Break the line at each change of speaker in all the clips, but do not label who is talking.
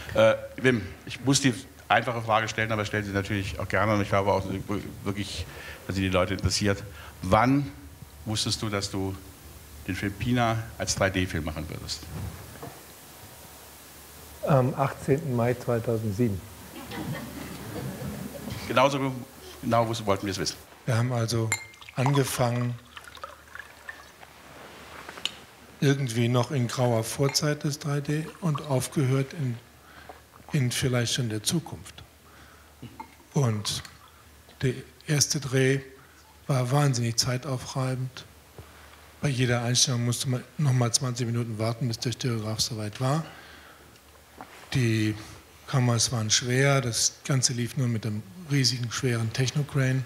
Wim, ich muss die einfache Frage stellen, aber stellen Sie natürlich auch gerne und ich glaube auch wirklich, dass sie die Leute interessiert. Wann wusstest du, dass du den Film Pina als 3D-Film machen würdest?
Am 18. Mai 2007.
Genau wollten wir es wissen.
Wir haben also angefangen, irgendwie noch in grauer Vorzeit des 3D und aufgehört in vielleicht schon der Zukunft. Und der erste Dreh war wahnsinnig zeitaufreibend. Bei jeder Einstellung musste man nochmal 20 Minuten warten, bis der Stereograf soweit war. Die Kameras waren schwer, das Ganze lief nur mit einem riesigen, schweren Technocrane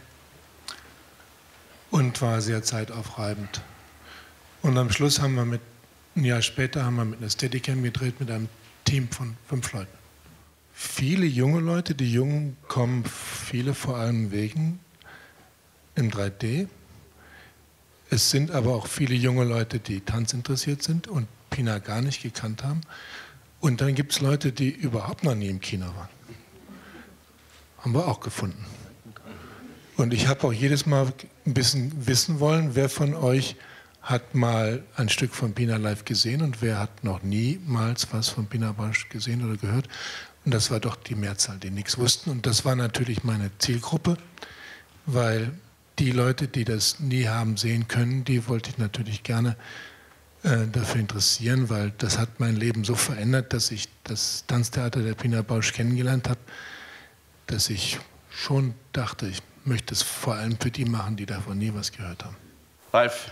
und war sehr zeitaufreibend. Und am Schluss haben wir ein Jahr später haben wir mit einer Steadicam gedreht mit einem Team von 5 Leuten. Viele junge Leute, die Jungen kommen viele vor allem wegen im 3D. Es sind aber auch viele junge Leute, die tanzinteressiert sind und Pina gar nicht gekannt haben. Und dann gibt es Leute, die überhaupt noch nie im Kino waren. Haben wir auch gefunden. Und ich habe auch jedes Mal ein bisschen wissen wollen, wer von euch hat mal ein Stück von Pina live gesehen und wer hat noch niemals was von Pina Bausch gesehen oder gehört. Und das war doch die Mehrzahl, die nichts wussten. Und das war natürlich meine Zielgruppe, weil die Leute, die das nie haben sehen können, die wollte ich natürlich gerne dafür interessieren, weil das hat mein Leben so verändert, dass ich das Tanztheater der Pina Bausch kennengelernt habe, dass ich schon dachte, ich möchte es vor allem für die machen, die davon nie was gehört haben.
Ralf,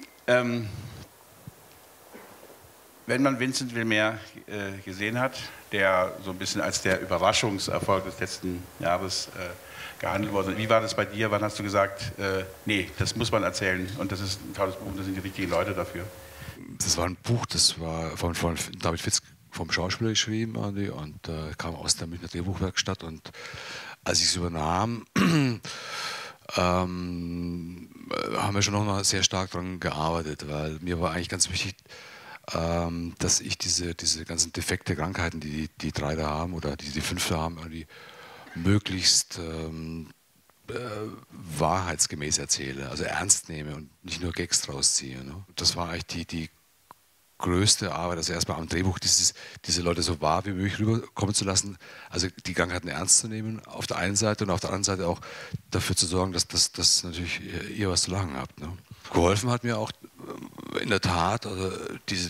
wenn man Vincent Willmer gesehen hat, der so ein bisschen als der Überraschungserfolg des letzten Jahres gehandelt wurde, wie war das bei dir? Wann hast du gesagt, nee, das muss man erzählen und das ist ein tolles Buch und das sind die richtigen Leute dafür?
Das war ein Buch, das war von David Fitz vom Schauspieler geschrieben und kam aus der Münchner Drehbuchwerkstatt und als ich es übernahm, haben wir schon noch mal sehr stark daran gearbeitet, weil mir war eigentlich ganz wichtig, dass ich diese ganzen defekte Krankheiten, die die 3 da haben oder die 5 da haben, irgendwie möglichst wahrheitsgemäß erzähle, also ernst nehme und nicht nur Gags draus ziehe. Ne? Das war eigentlich die größte Arbeit, also erstmal am Drehbuch diese Leute so wahr wie möglich rüberkommen zu lassen, also die Krankheiten ernst zu nehmen auf der einen Seite und auf der anderen Seite auch dafür zu sorgen, dass natürlich ihr was zu lachen habt. Ne? Geholfen hat mir auch in der Tat also ich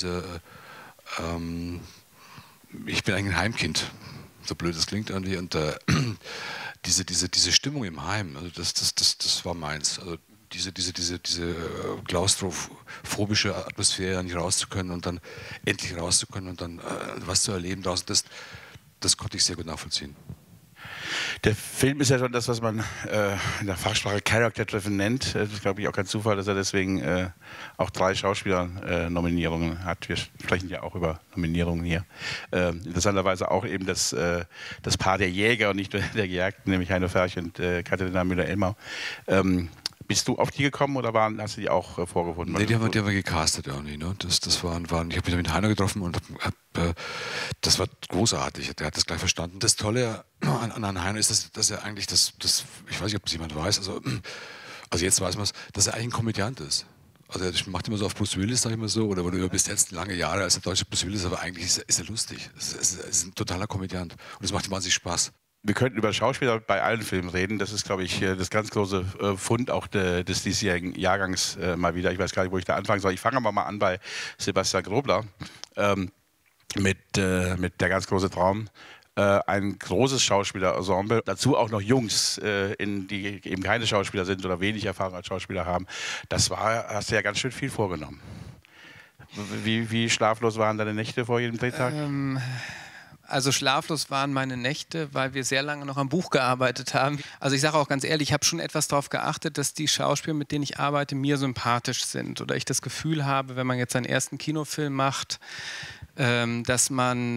bin eigentlich ein Heimkind, so blöd das klingt irgendwie, und diese Stimmung im Heim, also das war meins. Also diese klaustrophobische Atmosphäre, nicht raus zu können und dann endlich raus zu können und dann was zu erleben draußen, das konnte ich sehr gut nachvollziehen.
Der Film ist ja schon das, was man in der Fachsprache Character-Driven nennt. Das ist, glaube ich, auch kein Zufall, dass er deswegen auch 3 Schauspieler-Nominierungen hat. Wir sprechen ja auch über Nominierungen hier. Interessanterweise auch eben das Paar der Jäger und nicht nur der Gejagten, nämlich Heino Ferch und Katharina Müller-Elmau. Bist du auf die gekommen oder hast du die auch vorgefunden?
Nee, die haben wir gecastet irgendwie. Ne? Ich habe mich mit Heino getroffen und das war großartig. Der hat das gleich verstanden. Das Tolle an Heino ist, dass er eigentlich ich weiß nicht, ob das jemand weiß, also jetzt weiß man es, dass er eigentlich ein Komödiant ist. Also er macht immer so auf Bruce Willis, sag ich mal so, oder wurde bis jetzt lange Jahre als der deutsche Bruce Willis, aber eigentlich ist er lustig. Es ist ein totaler Komödiant und es macht ihm wahnsinnig Spaß.
Wir könnten über Schauspieler bei allen Filmen reden. Das ist, glaube ich, das ganz große Fund auch des diesjährigen Jahrgangs mal wieder. Ich weiß gar nicht, wo ich da anfangen soll. Ich fange aber mal an bei Sebastian Grobler mit Der ganz große Traum. Ein großes Schauspielerensemble. Dazu auch noch Jungs, die eben keine Schauspieler sind oder wenig Erfahrung als Schauspieler haben. Hast du ja ganz schön viel vorgenommen. Wie schlaflos waren deine Nächte vor jedem Drehtag?
Also schlaflos waren meine Nächte, weil wir sehr lange noch am Buch gearbeitet haben. Also ich sage auch ganz ehrlich, ich habe schon etwas darauf geachtet, dass die Schauspieler, mit denen ich arbeite, mir sympathisch sind. Oder ich das Gefühl habe, wenn man jetzt seinen ersten Kinofilm macht, dass man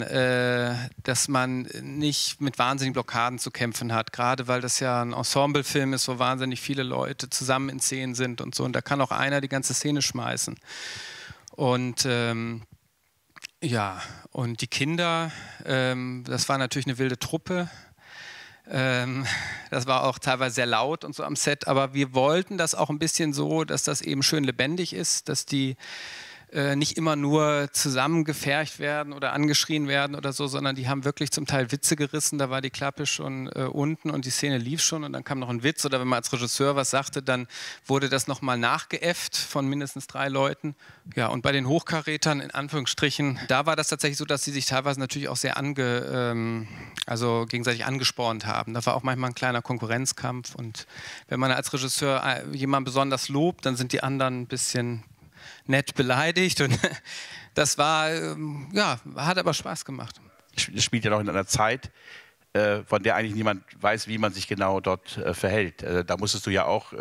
nicht mit wahnsinnigen Blockaden zu kämpfen hat. Gerade weil das ja ein Ensemblefilm ist, wo wahnsinnig viele Leute zusammen in Szenen sind und so. Und da kann auch einer die ganze Szene schmeißen. Und Ja, und die Kinder, das war natürlich eine wilde Truppe. Das war auch teilweise sehr laut und so am Set, aber wir wollten das auch ein bisschen so, dass das eben schön lebendig ist, dass die nicht immer nur zusammengefercht werden oder angeschrien werden oder so, sondern die haben wirklich zum Teil Witze gerissen. Da war die Klappe schon unten und die Szene lief schon und dann kam noch ein Witz oder wenn man als Regisseur was sagte, dann wurde das nochmal nachgeäfft von mindestens 3 Leuten. Ja, und bei den Hochkarätern, in Anführungsstrichen, da war das tatsächlich so, dass sie sich teilweise natürlich auch sehr also gegenseitig angespornt haben. Da war auch manchmal ein kleiner Konkurrenzkampf und wenn man als Regisseur jemanden besonders lobt, dann sind die anderen ein bisschen nett beleidigt und das war, hat aber Spaß gemacht.
Es spielt ja noch in einer Zeit, von der eigentlich niemand weiß, wie man sich genau dort verhält. Da musstest du ja auch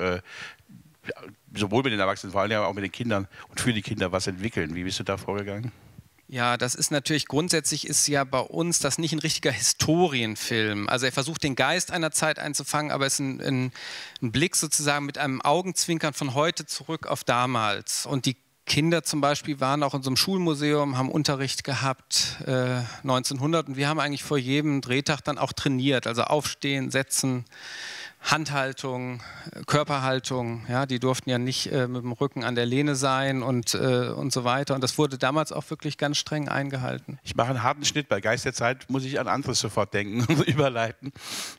sowohl mit den Erwachsenen, vor allem auch mit den Kindern und für die Kinder was entwickeln. Wie bist du da vorgegangen?
Ja, das ist natürlich, grundsätzlich ist ja bei uns das nicht ein richtiger Historienfilm. Also er versucht den Geist einer Zeit einzufangen, aber es ist ein Blick sozusagen mit einem Augenzwinkern von heute zurück auf damals. Und die Kinder zum Beispiel waren auch in so einem Schulmuseum, haben Unterricht gehabt 1900 und wir haben eigentlich vor jedem Drehtag dann auch trainiert, also aufstehen, setzen, Handhaltung, Körperhaltung, ja, die durften ja nicht mit dem Rücken an der Lehne sein und so weiter. Und das wurde damals auch wirklich ganz streng eingehalten.
Ich mache einen harten Schnitt. Bei Geist der Zeit muss ich an anderes sofort denken und überleiten.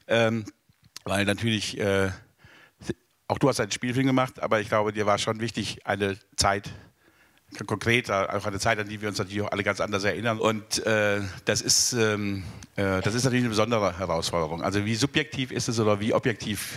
Weil natürlich, auch du hast einen Spielfilm gemacht, aber ich glaube, dir war schon wichtig, eine Zeit, konkret auch eine Zeit, an die wir uns natürlich auch alle ganz anders erinnern. Und das ist natürlich eine besondere Herausforderung. Also wie subjektiv ist es oder wie objektiv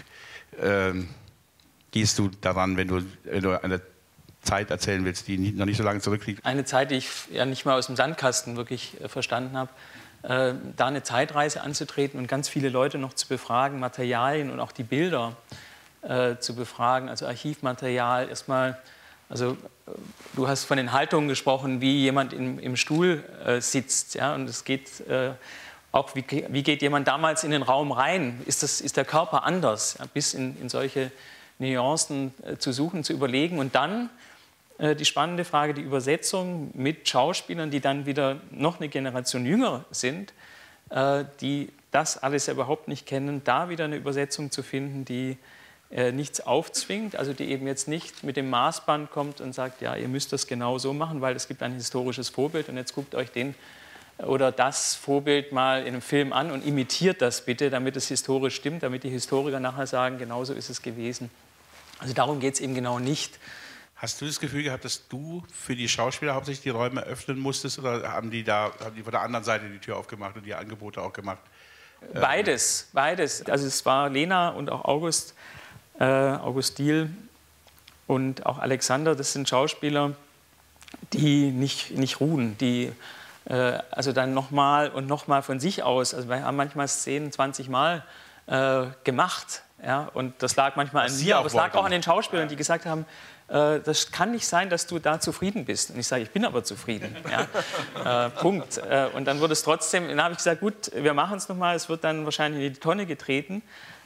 gehst du daran, wenn du eine Zeit erzählen willst, die noch nicht so lange zurückliegt?
Eine Zeit, die ich ja nicht mal aus dem Sandkasten wirklich verstanden habe, da eine Zeitreise anzutreten und ganz viele Leute noch zu befragen, Materialien und auch die Bilder zu befragen, also Archivmaterial erstmal. Also du hast von den Haltungen gesprochen, wie jemand im Stuhl sitzt, ja, und es geht auch, wie geht jemand damals in den Raum rein? Ist der Körper anders? Ja, bis in solche Nuancen zu suchen, zu überlegen und dann die spannende Frage, die Übersetzung mit Schauspielern, die dann wieder noch eine Generation jünger sind, die das alles ja überhaupt nicht kennen, da wieder eine Übersetzung zu finden, die nichts aufzwingt, also die eben jetzt nicht mit dem Maßband kommt und sagt, ja, ihr müsst das genau so machen, weil es gibt ein historisches Vorbild und jetzt guckt euch den oder das Vorbild mal in einem Film an und imitiert das bitte, damit es historisch stimmt, damit die Historiker nachher sagen, genau so ist es gewesen. Also darum geht es eben genau nicht.
Hast du das Gefühl gehabt, dass du für die Schauspieler hauptsächlich die Räume öffnen musstest oder haben die von der anderen Seite die Tür aufgemacht und die Angebote auch gemacht?
Beides. Also es war Lena und auch August Diehl und auch Alexander, das sind Schauspieler, die nicht ruhen, die also dann nochmal und nochmal von sich aus, also wir haben manchmal Szenen 20 Mal gemacht, ja, und das lag manchmal an mir, aber es lag auch an den Schauspielern, die gesagt haben, das kann nicht sein, dass du da zufrieden bist. Und ich sage, ich bin aber zufrieden. Ja. Punkt. Und dann wurde es trotzdem, dann habe ich gesagt, gut, wir machen es nochmal, es wird dann wahrscheinlich in die Tonne getreten.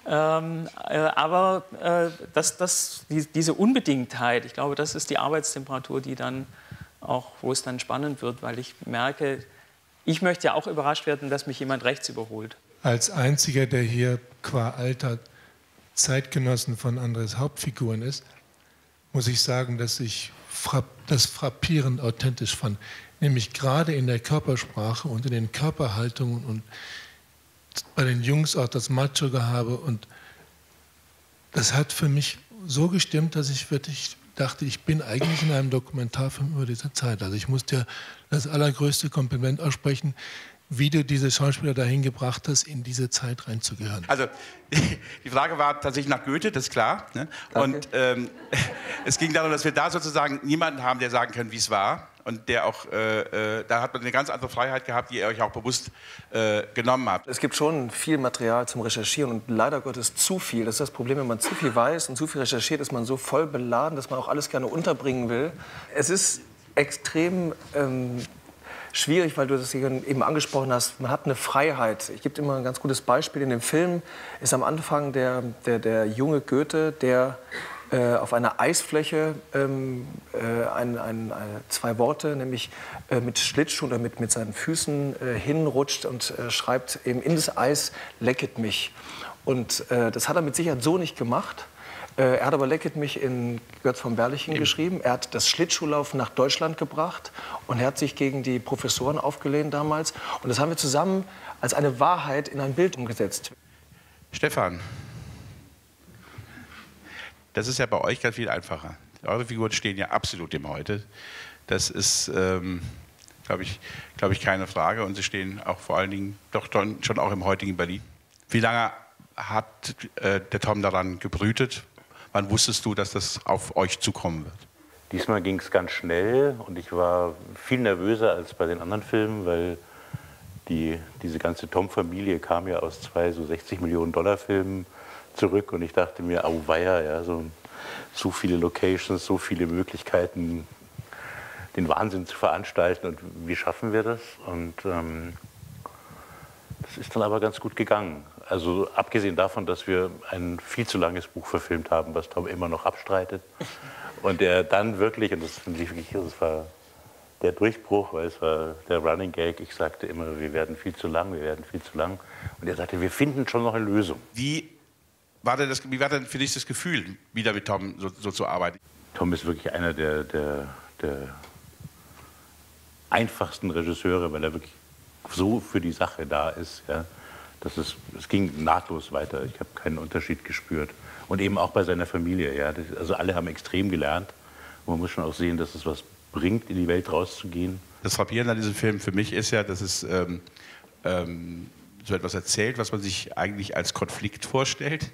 Aber diese Unbedingtheit, ich glaube, das ist die Arbeitstemperatur, die dann auch, wo es dann spannend wird, weil ich merke, ich möchte ja auch überrascht werden, dass mich jemand rechts überholt.
Als einziger, der hier qua Alter Zeitgenossen von Andres Hauptfiguren ist, muss ich sagen, dass ich das frappierend authentisch fand. Nämlich gerade in der Körpersprache und in den Körperhaltungen und bei den Jungs auch das Macho-Gehabe. Und das hat für mich so gestimmt, dass ich wirklich dachte, ich bin eigentlich in einem Dokumentarfilm über diese Zeit. Also ich muss dir das allergrößte Kompliment aussprechen, wie du diese Schauspieler dahin gebracht hast, in diese Zeit reinzugehören.
Also die Frage war tatsächlich nach Goethe, das ist klar. Ne? Und es ging darum, dass wir da sozusagen niemanden haben, der sagen kann, wie es war. Und der auch, da hat man eine ganz andere Freiheit gehabt, die ihr euch auch bewusst genommen habt.
Es gibt schon viel Material zum Recherchieren und leider Gottes zu viel. Das ist das Problem, wenn man zu viel weiß und zu viel recherchiert, ist man so voll beladen, dass man auch alles gerne unterbringen will. Es ist extrem schwierig, weil du das eben angesprochen hast. Man hat eine Freiheit. Ich gebe immer ein ganz gutes Beispiel. In dem Film ist am Anfang der junge Goethe, der auf einer Eisfläche zwei Worte, nämlich mit Schlittschuh oder mit seinen Füßen hinrutscht und schreibt eben in das Eis, lecket mich. Und das hat er mit Sicherheit so nicht gemacht. Er hat aber Lecket mich in Götz von Berlichingen geschrieben. Er hat das Schlittschuhlaufen nach Deutschland gebracht und er hat sich gegen die Professoren aufgelehnt damals. Und das haben wir zusammen als eine Wahrheit in ein Bild umgesetzt.
Stefan, das ist ja bei euch ganz viel einfacher. Eure Figuren stehen ja absolut im Heute. Das ist, glaube ich, keine Frage. Und sie stehen auch vor allen Dingen doch schon auch im heutigen Berlin. Wie lange hat der Tom daran gebrütet? Wann wusstest du, dass das auf euch zukommen wird?
Diesmal ging es ganz schnell und ich war viel nervöser als bei den anderen Filmen, weil diese ganze Tom-Familie kam ja aus 2 so 60-Millionen-Dollar-Filmen zurück und ich dachte mir, auweia, ja, so viele Locations, so viele Möglichkeiten, den Wahnsinn zu veranstalten und wie schaffen wir das? Und das ist dann aber ganz gut gegangen. Also abgesehen davon, dass wir ein viel zu langes Buch verfilmt haben, was Tom immer noch abstreitet. Und er dann wirklich, und das finde ich wirklich, das war der Durchbruch, weil es war der Running Gag, ich sagte immer, wir werden viel zu lang, wir werden viel zu lang. Und er sagte, wir finden schon noch eine Lösung.
Wie war denn für dich das Gefühl, wieder mit Tom so zu arbeiten?
Tom ist wirklich einer der einfachsten Regisseure, weil er wirklich so für die Sache da ist. Ja. Es ging nahtlos weiter. Ich habe keinen Unterschied gespürt. Und eben auch bei seiner Familie. Ja. Also alle haben extrem gelernt. Und man muss schon auch sehen, dass es was bringt, in die Welt rauszugehen.
Das Frappierende an diesem Film für mich ist ja, dass es so etwas erzählt, was man sich eigentlich als Konflikt vorstellt.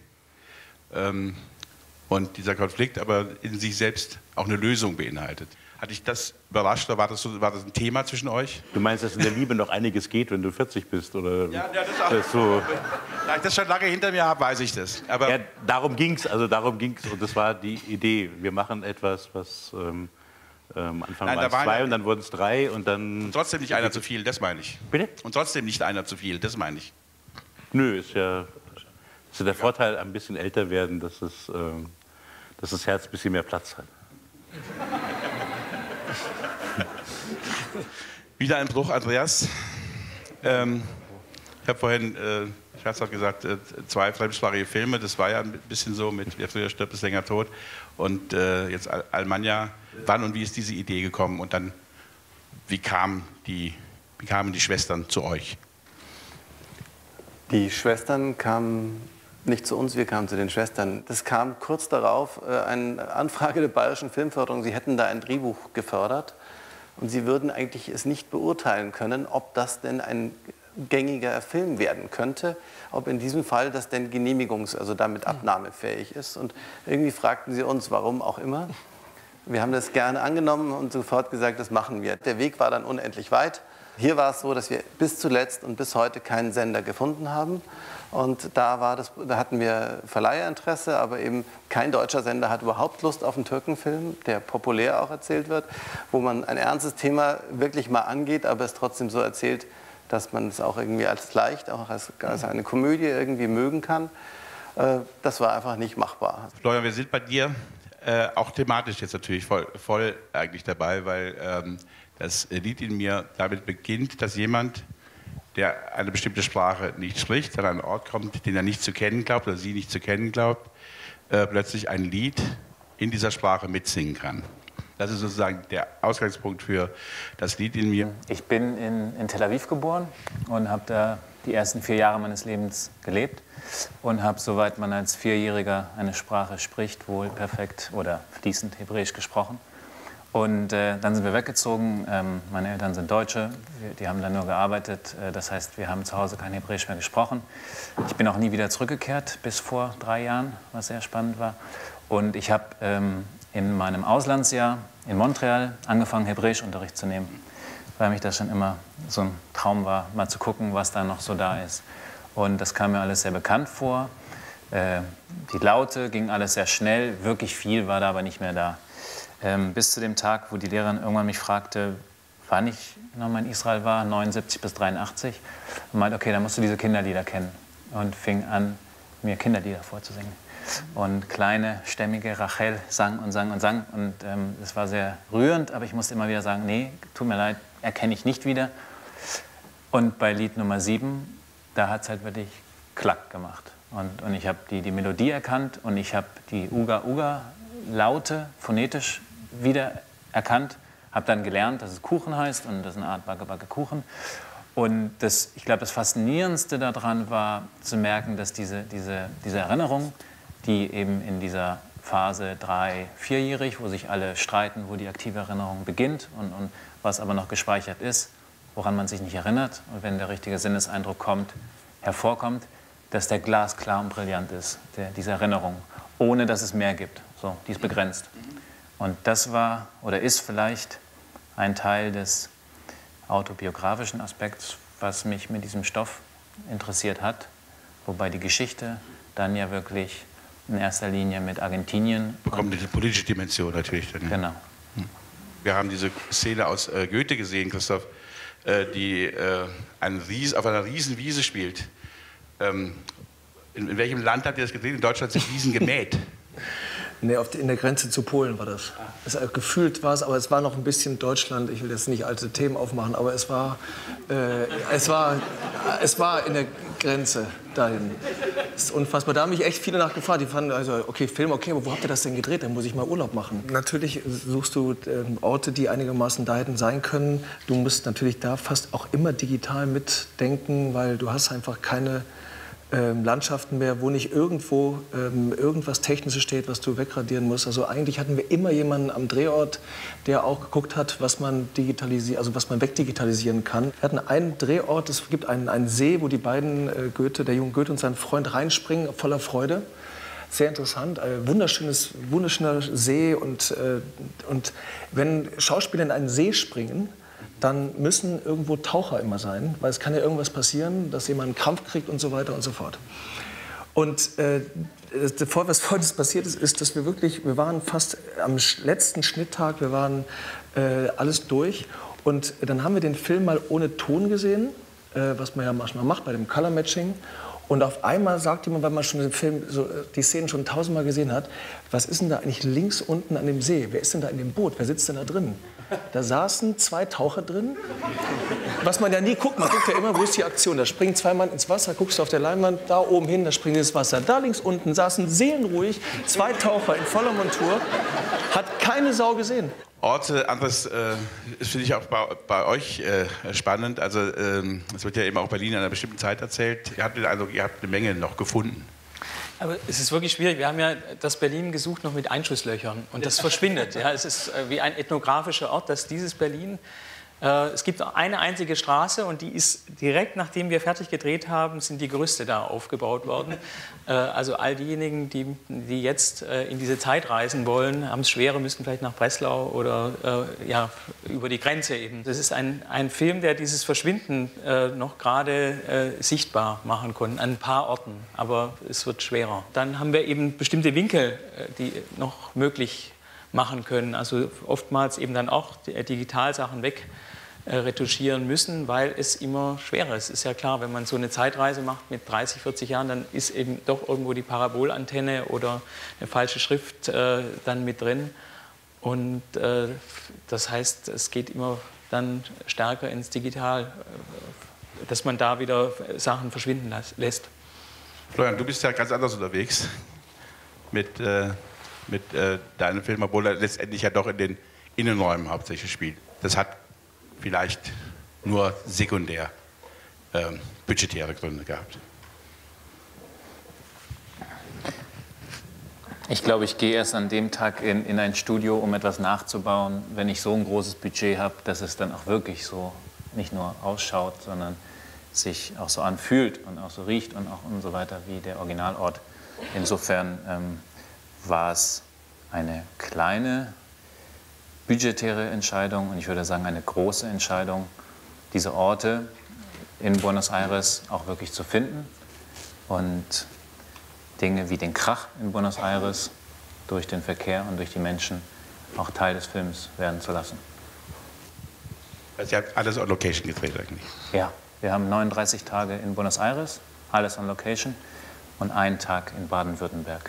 Und dieser Konflikt aber in sich selbst auch eine Lösung beinhaltet. Hat dich das überrascht oder war das ein Thema zwischen euch?
Du meinst, dass in der Liebe noch einiges geht, wenn du 40 bist? Oder
ja, das so. Da ich das schon lange hinter mir habe, weiß ich das. Aber
ja, darum ging es und das war die Idee. Wir machen etwas, was am Anfang waren es 2 und dann wurden es 3 und dann...
Und trotzdem nicht einer zu viel, das meine ich.
Bitte?
Und trotzdem nicht einer zu viel, das meine ich.
Nö, ist ja der Vorteil, ein bisschen älter werden, dass das Herz ein bisschen mehr Platz hat.
Wieder ein Bruch, Andreas. Ich habe vorhin, scherzhaft gesagt, 2 fremdsprachige Filme. Das war ja ein bisschen so mit Wer früher stirbt, ist länger tot. Und jetzt Almanja. Wann und wie ist diese Idee gekommen? Und dann, wie kamen die Schwestern zu euch?
Die Schwestern kamen nicht zu uns, wir kamen zu den Schwestern. Das kam kurz darauf, eine Anfrage der Bayerischen Filmförderung. Sie hätten da ein Drehbuch gefördert und sie würden eigentlich es nicht beurteilen können, ob das denn ein gängiger Film werden könnte, ob in diesem Fall das denn also damit abnahmefähig ist. Und irgendwie fragten sie uns, warum auch immer. Wir haben das gerne angenommen und sofort gesagt, das machen wir. Der Weg war dann unendlich weit. Hier war es so, dass wir bis zuletzt und bis heute keinen Sender gefunden haben. Und da hatten wir Verleiherinteresse, aber eben kein deutscher Sender hat überhaupt Lust auf einen Türkenfilm, der populär auch erzählt wird, wo man ein ernstes Thema wirklich mal angeht, aber es trotzdem so erzählt, dass man es auch irgendwie als leicht, auch als eine Komödie irgendwie mögen kann. Das war einfach nicht machbar.
Florian, wir sind bei dir auch thematisch jetzt natürlich voll eigentlich dabei, weil das Lied in mir damit beginnt, dass jemand, der eine bestimmte Sprache nicht spricht, an einen Ort kommt, den er nicht zu kennen glaubt oder sie nicht zu kennen glaubt, plötzlich ein Lied in dieser Sprache mitsingen kann. Das ist sozusagen der Ausgangspunkt für das Lied in mir.
Ich bin in Tel Aviv geboren und habe da die ersten 4 Jahre meines Lebens gelebt und habe, soweit man als 4-Jähriger eine Sprache spricht, wohl perfekt oder fließend Hebräisch gesprochen. Und dann sind wir weggezogen. Meine Eltern sind Deutsche, die haben da nur gearbeitet. Das heißt, wir haben zu Hause kein Hebräisch mehr gesprochen. Ich bin auch nie wieder zurückgekehrt, bis vor 3 Jahren, was sehr spannend war. Und ich habe in meinem Auslandsjahr in Montreal angefangen, Hebräischunterricht zu nehmen, weil mich das schon immer so ein Traum war, mal zu gucken, was da noch so da ist. Und das kam mir alles sehr bekannt vor. Die Laute ging alles sehr schnell, wirklich viel war da aber nicht mehr da. Bis zu dem Tag, wo die Lehrerin irgendwann mich fragte, wann ich nochmal in Israel war, 79 bis 83, und meinte, okay, dann musst du diese Kinderlieder kennen. Und fing an, mir Kinderlieder vorzusingen. Und kleine, stämmige Rachel sang und sang und sang. Und es war sehr rührend, aber ich musste immer wieder sagen, nee, tut mir leid, erkenne ich nicht wieder. Und bei Lied Nummer 7, da hat es halt wirklich Klack gemacht. Und ich habe die Melodie erkannt und ich habe die Uga-Uga-Laute phonetisch wieder erkannt. Habe dann gelernt, dass es Kuchen heißt und das ist eine Art Backe-Backe-Kuchen. Und ich glaube, das Faszinierendste daran war zu merken, dass diese Erinnerung, die eben in dieser Phase 3-, 4-jährig, wo sich alle streiten, wo die aktive Erinnerung beginnt und was aber noch gespeichert ist, woran man sich nicht erinnert und wenn der richtige Sinneseindruck hervorkommt, dass der glasklar und brillant ist, diese Erinnerung, ohne dass es mehr gibt. So, die ist begrenzt. Und das war oder ist vielleicht ein Teil des autobiografischen Aspekts, was mich mit diesem Stoff interessiert hat, wobei die Geschichte dann ja wirklich in erster Linie mit Argentinien
bekommt diese politische Dimension natürlich dann.
Genau.
Wir haben diese Szene aus Goethe gesehen, Christoph, die auf einer riesen Wiese spielt. In welchem Land habt ihr das gedreht? In Deutschland sind Wiesen gemäht.
Nee, in der Grenze zu Polen war das. Gefühlt war es, aber es war noch ein bisschen Deutschland. Ich will jetzt nicht alte Themen aufmachen, aber es war in der Grenze dahin. Das ist unfassbar. Da haben mich echt viele nachgefragt. Die fanden, also, okay, Film, okay, aber wo habt ihr das denn gedreht? Dann muss ich mal Urlaub machen. Natürlich suchst du Orte, die einigermaßen da hätten sein können. Du musst natürlich da fast auch immer digital mitdenken, weil du hast einfach keine Landschaften mehr, wo nicht irgendwo irgendwas Technisches steht, was du wegradieren musst. Also eigentlich hatten wir immer jemanden am Drehort, der auch geguckt hat, was man wegdigitalisieren kann. Wir hatten einen Drehort, es gibt einen See, wo die beiden, der junge Goethe und sein Freund, reinspringen, voller Freude. Sehr interessant, wunderschöner See und wenn Schauspieler in einen See springen, dann müssen irgendwo Taucher immer sein, weil es kann ja irgendwas passieren, dass jemand einen Krampf kriegt und so weiter und so fort. Und was vorhin passiert ist, dass wir waren fast am letzten Schnitttag, wir waren alles durch und dann haben wir den Film mal ohne Ton gesehen, was man ja manchmal macht bei dem Color Matching. Und auf einmal sagt jemand, weil man schon den Film, die Szenen schon 1000-mal gesehen hat, was ist denn da eigentlich links unten an dem See? Wer ist denn da in dem Boot? Wer sitzt denn da drin? Da saßen 2 Taucher drin, was man ja nie guckt. Man guckt ja immer, wo ist die Aktion? Da springen 2 Mann ins Wasser, guckst du auf der Leinwand, da oben hin, da springen ins Wasser. Da links unten saßen seelenruhig 2 Taucher in voller Montur, hat keine Sau gesehen.
Orte, anderes finde ich auch bei euch spannend. Also es wird ja eben auch Berlin in einer bestimmten Zeit erzählt. Ihr habt den Eindruck, ihr habt eine Menge noch gefunden.
Aber es ist wirklich schwierig. Wir haben ja das Berlin gesucht noch mit Einschusslöchern und das verschwindet. Ja, es ist wie ein ethnografischer Ort, dass dieses Berlin. Es gibt eine einzige Straße und die ist direkt nachdem wir fertig gedreht haben, sind die Gerüste da aufgebaut worden. Also all diejenigen, die jetzt in diese Zeit reisen wollen, haben es schwerer, müssen vielleicht nach Breslau oder über die Grenze eben. Das ist ein Film, der dieses Verschwinden noch gerade sichtbar machen konnte, an ein paar Orten, aber es wird schwerer. Dann haben wir eben bestimmte Winkel, die noch möglich machen können. Also oftmals eben dann auch Digitalsachen wegretuschieren müssen, weil es immer schwerer ist. Es ist ja klar, wenn man so eine Zeitreise macht mit 30, 40 Jahren, dann ist eben doch irgendwo die Parabolantenne oder eine falsche Schrift dann mit drin. Und das heißt, es geht immer dann stärker ins Digital, dass man da wieder Sachen verschwinden lässt.
Florian, du bist ja ganz anders unterwegs mit deinem Film, obwohl er letztendlich ja doch in den Innenräumen hauptsächlich spielt. Das hat vielleicht nur sekundär budgetäre Gründe gehabt.
Ich glaube, ich gehe erst an dem Tag in ein Studio, um etwas nachzubauen, wenn ich so ein großes Budget habe, dass es dann auch wirklich so nicht nur ausschaut, sondern sich auch so anfühlt und auch so riecht und auch und so weiter wie der Originalort. Insofern war es eine kleine budgetäre Entscheidung und ich würde sagen eine große Entscheidung, diese Orte in Buenos Aires auch wirklich zu finden und Dinge wie den Krach in Buenos Aires durch den Verkehr und durch die Menschen auch Teil des Films werden zu lassen.
Also ihr habt alles on Location gedreht eigentlich?
Ja, wir haben 39 Tage in Buenos Aires, alles on Location. und einen Tag in Baden-Württemberg.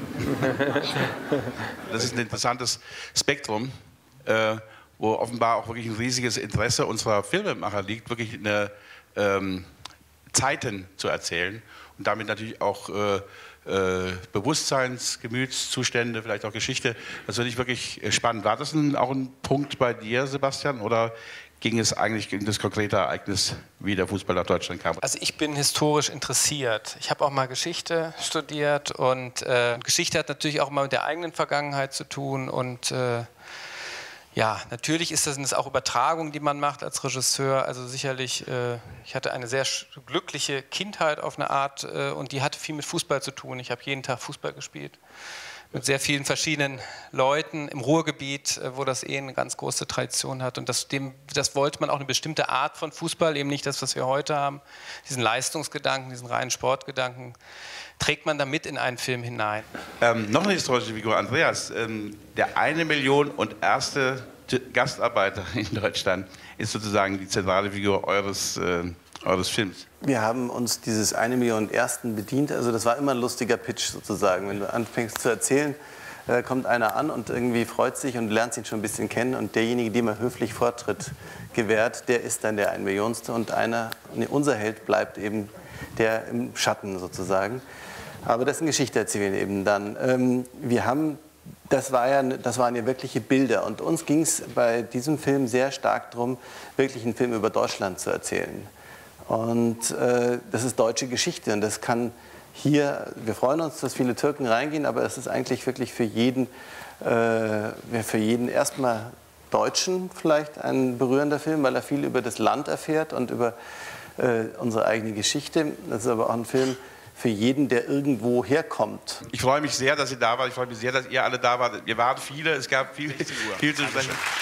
Das ist ein interessantes Spektrum, wo offenbar auch wirklich ein riesiges Interesse unserer Filmemacher liegt, wirklich Zeiten zu erzählen und damit natürlich auch Bewusstseins-, Gemütszustände, vielleicht auch Geschichte. Das finde ich wirklich spannend. War das auch ein Punkt bei dir, Sebastian, oder ging es eigentlich gegen das konkrete Ereignis, wie der Fußball nach Deutschland kam?
Also ich bin historisch interessiert. Ich habe auch mal Geschichte studiert und Geschichte hat natürlich auch mal mit der eigenen Vergangenheit zu tun und ja, natürlich ist das auch Übertragung, die man macht als Regisseur. Also sicherlich, ich hatte eine sehr glückliche Kindheit auf eine Art und die hatte viel mit Fußball zu tun. Ich habe jeden Tag Fußball gespielt mit sehr vielen verschiedenen Leuten im Ruhrgebiet, wo das eine ganz große Tradition hat. Und das wollte man auch eine bestimmte Art von Fußball, eben nicht das, was wir heute haben, diesen Leistungsgedanken, diesen reinen Sportgedanken, trägt man da mit in einen Film hinein.
Noch eine historische Figur, Andreas. Der 1 Million und erste Gastarbeiter in Deutschland ist sozusagen die zentrale Figur eures Films.
Wir haben uns dieses 1 Million Ersten bedient. Also das war immer ein lustiger Pitch sozusagen. Wenn du anfängst zu erzählen, kommt einer an und irgendwie freut sich und lernt ihn schon ein bisschen kennen. Und derjenige, dem er höflich Vortritt gewährt, der ist dann der 1 Millionste. Und unser Held bleibt eben der im Schatten sozusagen. Aber das ist eine Geschichte erzählen eben dann. Das waren ja wirkliche Bilder. Und uns ging es bei diesem Film sehr stark darum, wirklich einen Film über Deutschland zu erzählen. Und das ist deutsche Geschichte. Und das kann hier, wir freuen uns, dass viele Türken reingehen, aber es ist eigentlich wirklich für jeden erstmal Deutschen vielleicht ein berührender Film, weil er viel über das Land erfährt und über unsere eigene Geschichte. Das ist aber auch ein Film für jeden, der irgendwo herkommt.
Ich freue mich sehr, dass ihr da wart. Ich freue mich sehr, dass ihr alle da wart. Wir waren viele, es gab viel zu sprechen.